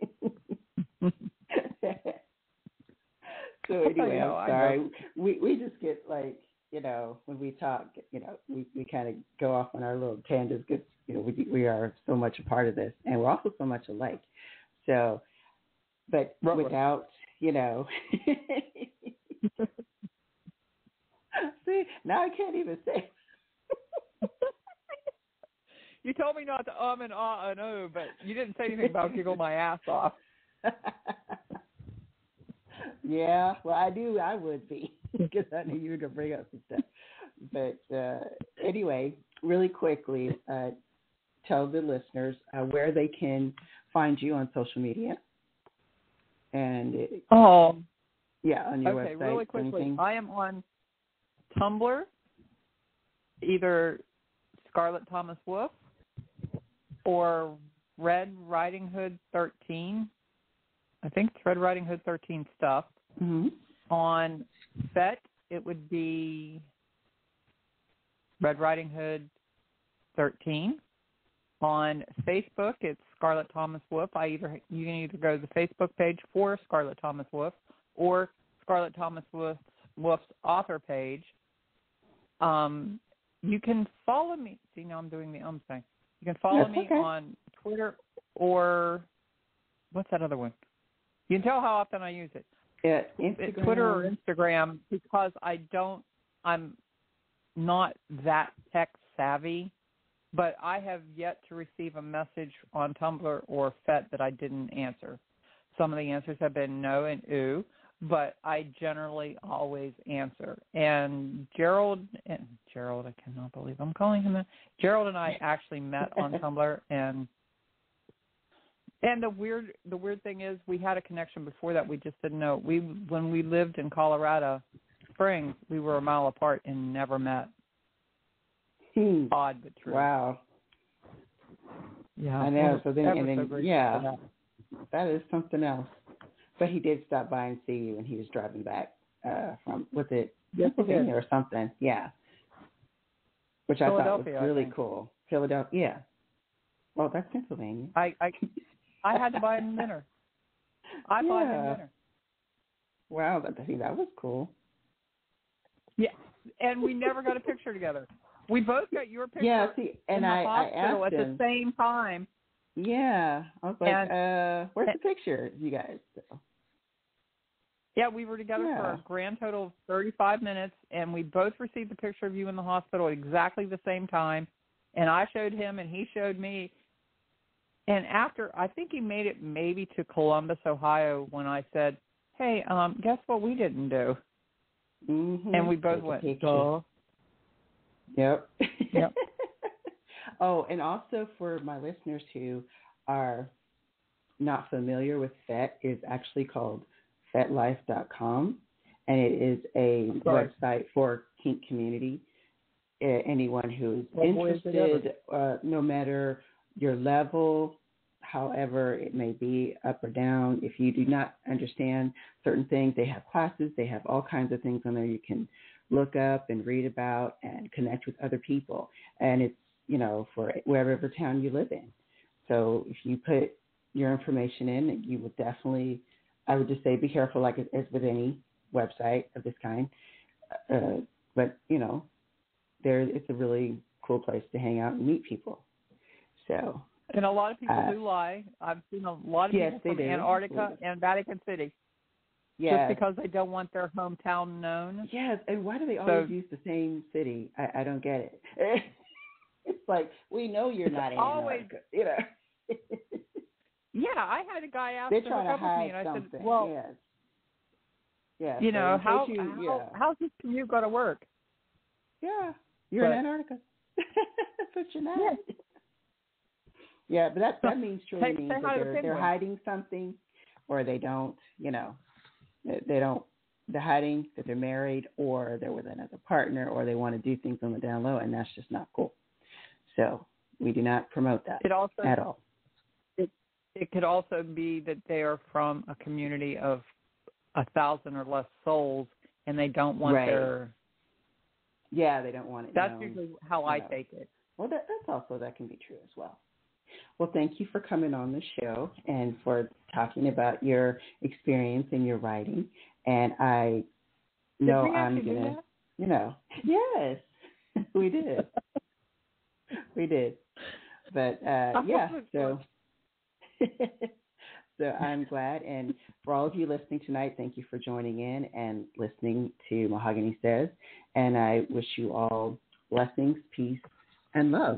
So anyway, know, I'm sorry. We we just get like, you know, when we talk, you know, we, we kind of go off on our little tangents because, you know, we we are so much a part of this, and we're also so much alike. So, but right. without, you know, see, now I can't even say. You told me not to um and ah and oh, but you didn't say anything about giggle my ass off. Yeah, well, I knew I would be because I knew you were going to bring up some stuff. But uh, anyway, really quickly, uh, tell the listeners uh, where they can find you on social media. And it, oh, yeah, on your okay, website. really quickly, anything. I am on Tumblr, either Scarlett Thomas Wolfe or Red Riding Hood thirteen. I think it's Red Riding Hood thirteen stuff. Mm-hmm. On F E T, it would be Red Riding Hood thirteen. On Facebook, it's Scarlett Thomas Wolfe. I either you can either go to the Facebook page for Scarlett Thomas Wolfe or Scarlett Thomas Wolfe's, Wolfe's author page. Um, you can follow me. See, now I'm doing the um thing. You can follow That's me okay. on Twitter or what's that other one? You can tell how often I use it. Yeah, It's Twitter or Instagram, because I don't, I'm not that tech savvy, but I have yet to receive a message on Tumblr or F E T that I didn't answer. Some of the answers have been no and ooh, but I generally always answer. And Gerald, and Gerald, I cannot believe I'm calling him that. Gerald and I actually met on Tumblr, and And the weird the weird thing is we had a connection before that. We just didn't know. We when we lived in Colorado Springs, we were a mile apart and never met. Hmm. Odd but true. Wow. Yeah. I know. So then, and then so yeah, that. that is something else. But he did stop by and see you when he was driving back uh, from, was it yes, Pennsylvania or something? Yeah. Which I thought was really I cool. Philadelphia. Yeah. Oh, that's Pennsylvania. I, I I had to buy him dinner. I yeah. bought him dinner. Wow, that, see, that was cool. Yeah, and we never got a picture together. We both got your picture yeah, see, and in the I, hospital I asked at him, the same time. Yeah. I was like, and, uh, where's and, the picture, you guys? So, yeah, we were together yeah. for a grand total of thirty-five minutes, and we both received a picture of you in the hospital at exactly the same time. And I showed him, and he showed me. And after, I think he made it maybe to Columbus, Ohio, when I said, hey, um, guess what we didn't do? Mm-hmm. And we both Take went, duh. Yep. Yep. Oh, and also for my listeners who are not familiar with F E T, is actually called fet life dot com, and it is a website for kink community. Uh, anyone who's well, interested, uh, no matter your level, however it may be, up or down. If you do not understand certain things, they have classes, they have all kinds of things on there you can look up and read about and connect with other people. And it's, you know, for wherever town you live in. So if you put your information in, you would definitely, I would just say be careful, like as with any website of this kind. Uh, but, you know, there it's a really cool place to hang out and meet people. So, and a lot of people uh, do lie. I've seen a lot of yes, people from they do. Antarctica and Vatican City. Yes. Just because they don't want their hometown known. Yes, and why do they so, always use the same city? I, I don't get it. It's like, we know you're not in always, Antarctica, you know. Yeah, I had a guy ask They're to trying hook to up with me, hide and I something. said, "Well, yes. Yeah, you so know, how, you, how yeah. how's this commute going to work?" Yeah, you're but, in Antarctica. But you're not. Yeah. Yeah, but that that means truly Say- means say that hi to they're they're Penguin. hiding something, or they don't, you know, they, they don't. They're hiding that they're married, or they're with another partner, or they want to do things on the down low, and that's just not cool. So we do not promote that It also at all. It it could also be that they are from a community of a thousand or less souls, and they don't want Right. their. Yeah, they don't want it. That's known, usually how I know. take it. Well, that, that's also, that can be true as well. Well, thank you for coming on the show and for talking about your experience in your writing. And I know Did we I'm actually going do to, that? you know, yes, we did. we did. But, uh, yeah, so, so I'm glad. And for all of you listening tonight, thank you for joining in and listening to Mahogany Says. And I wish you all blessings, peace, and love.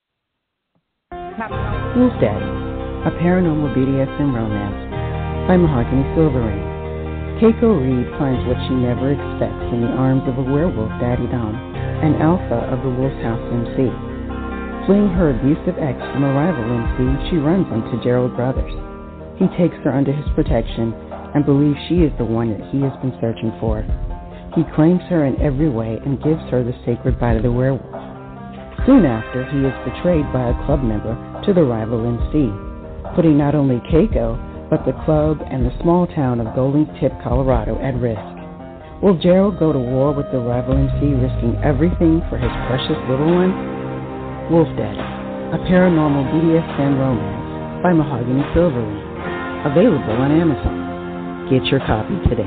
Wolf Daddy, a paranormal B D S M romance by Mahogany Silverring. Keiko Reed finds what she never expects in the arms of a werewolf daddy Dom, an alpha of the Wolf's House M C. Fleeing her abusive ex from a rival M C, she runs into Gerald Brothers. He takes her under his protection and believes she is the one that he has been searching for. He claims her in every way and gives her the sacred bite of the werewolf. Soon after, he is betrayed by a club member to the rival M C, putting not only Keiko, but the club and the small town of Golden Tip, Colorado at risk. Will Gerald go to war with the rival M C, risking everything for his precious little one? Wolf Daddy, a paranormal B D S M romance by Mahogany Silverring, available on Amazon. Get your copy today.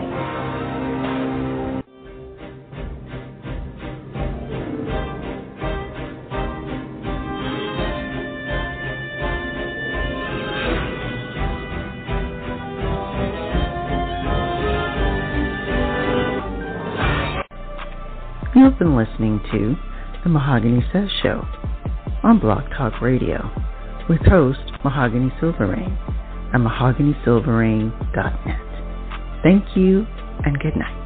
You've been listening to The Mahogany Says Show on Blog Talk Radio with host Mahogany Silverring at mahogany silverring dot net. Thank you and good night.